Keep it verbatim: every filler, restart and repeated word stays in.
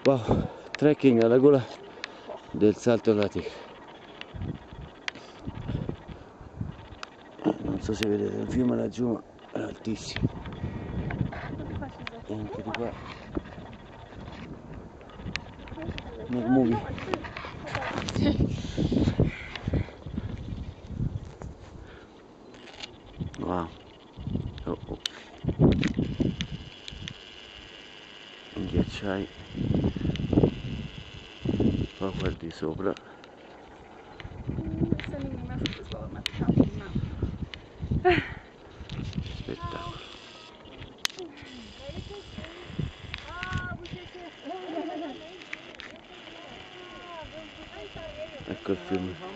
Wow, trekking alla gola del Salto della Tigre. Non so se vedete il fiume laggiù, ma è altissimo. E anche di qua murmuri. Wow. Oh, oh. Ghiacciai. Qua qua di sopra. Spettacolo. Ecco il fiume.